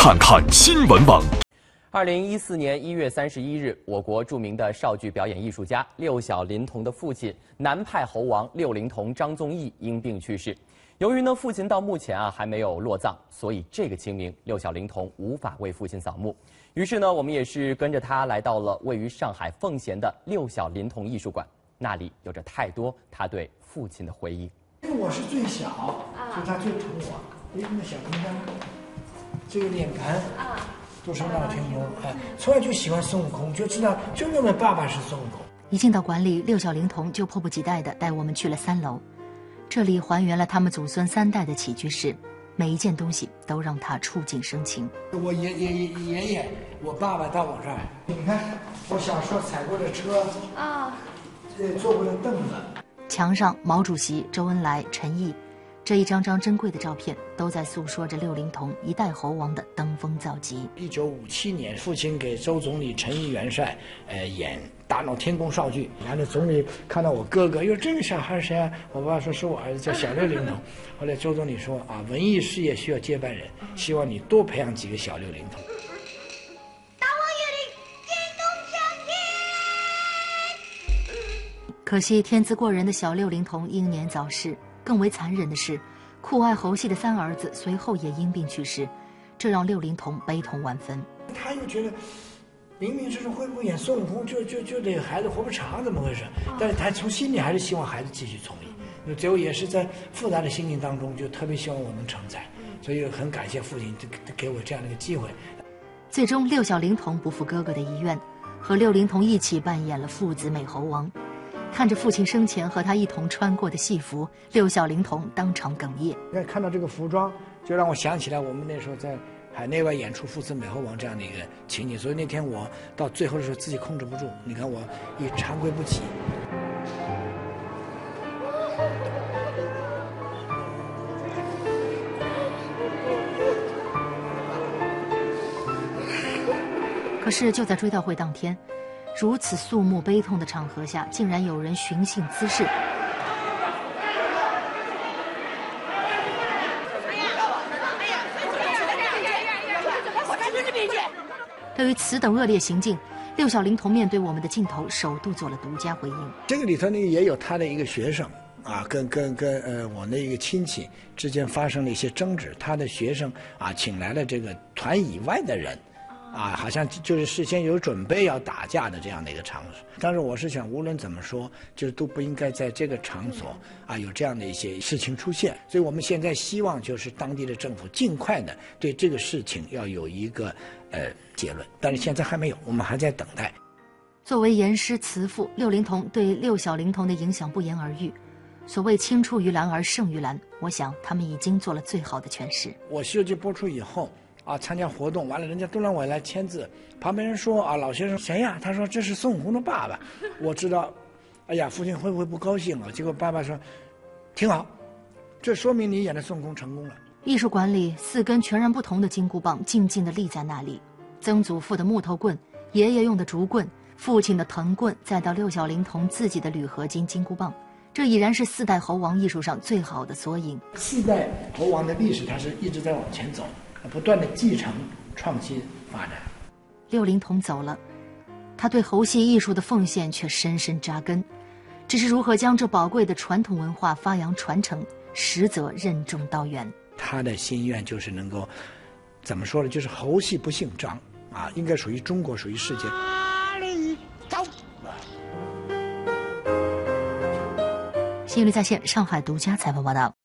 看看新闻网。 2014年1月31日，我国著名的绍剧表演艺术家六小龄童的父亲南派猴王六龄童张宗义因病去世。由于父亲到目前还没有落葬，所以这个清明六小龄童无法为父亲扫墓。于是我们也是跟着他来到了位于上海奉贤的六小龄童艺术馆，那里有着太多他对父亲的回忆。 因为我是最小，所以他最疼我。那小冰箱，这个脸盘都是老天宫，从来就喜欢孙悟空，就知道就认为爸爸是孙悟空。 一进到馆里，六小龄童就迫不及待地带我们去了3楼。这里还原了他们祖孙3代的起居室，每一件东西都让他触景生情。 我爷爷，我爸爸到我这儿，你看我小时候踩过的车坐过的凳子。 墙上毛主席、周恩来、陈毅，这一张张珍贵的照片都在诉说着六龄童一代猴王的登峰造极。 1957年，父亲给周总理、陈毅元帅演《大闹天宫》绍剧，然后总理看到我哥哥，哟，这个小孩谁啊？我爸说是我儿子，叫小六龄童。后来周总理说文艺事业需要接班人，希望你多培养几个小六龄童。 可惜天资过人的小六龄童英年早逝，更为残忍的是，酷爱猴戏的3儿子随后也因病去世，这让六龄童悲痛万分。 他又觉得冥冥之中会不会演孙悟空就得孩子活不长，怎么回事？但是他从心里还是希望孩子继续从艺。最后也是在复杂的心情当中，就特别希望我能成才，所以很感谢父亲给我这样的一个机会。 最终六小龄童不负哥哥的遗愿，和六龄童一起扮演了父子美猴王。看着父亲生前和他一同穿过的戏服，六小龄童当场哽咽。 看到这个服装，就让我想起来我们那时候在海内外演出父子美猴王这样的一个情景，所以那天我到最后的时候自己控制不住，你看我一长跪不起。 可是就在追悼会当天，如此肃穆悲痛的场合下，竟然有人寻衅滋事。对于此等恶劣行径，六小龄童面对我们的镜头，首度做了独家回应。 这个里头呢，也有他的一个学生跟我的一个亲戚之间发生了一些争执，他的学生请来了这个团以外的人。好像就是事先有准备要打架的这样的一个场所，但是我是想，无论怎么说，就是都不应该在这个场所有这样的一些事情出现。所以我们现在希望就是当地的政府尽快的对这个事情要有一个结论，但是现在还没有，我们还在等待。 作为严师慈父，六龄童对六小龄童的影响不言而喻。所谓青出于蓝而胜于蓝，我想他们已经做了最好的诠释。 我《西游记》播出以后。参加活动完了，人家都让我来签字。旁边人说老先生谁呀？他说这是孙悟空的爸爸。我知道，哎呀，父亲会不会不高兴啊？结果爸爸说，挺好，这说明你演的孙悟空成功了。 艺术馆里4根全然不同的金箍棒静静地立在那里，曾祖父的木头棍，爷爷用的竹棍，父亲的藤棍，再到六小龄童自己的铝合金金箍棒。这已然是4代猴王艺术上最好的缩影。 4代猴王的历史，它是一直在往前走。不断的继承、创新、发展。 六龄童走了，他对猴戏艺术的奉献却深深扎根。只是如何将这宝贵的传统文化发扬传承，实则任重道远。 他的心愿就是能够，怎么说呢？就是猴戏不姓张应该属于中国，属于世界。走。 新闻在线，上海独家采访报道。